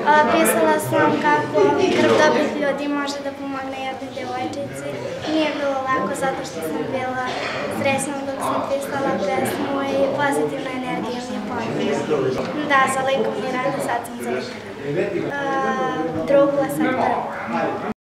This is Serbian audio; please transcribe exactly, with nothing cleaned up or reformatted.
Pisala sam kako krv dobrih ljudi može da pomogne jednoj devojčici. Nije bilo lako zato što sam bila stresna dok sam pisala pesmu i pozitivna energija mi je pomogla. Da, za likovni rad, sad sam za likar. Drugu, a sad prvu.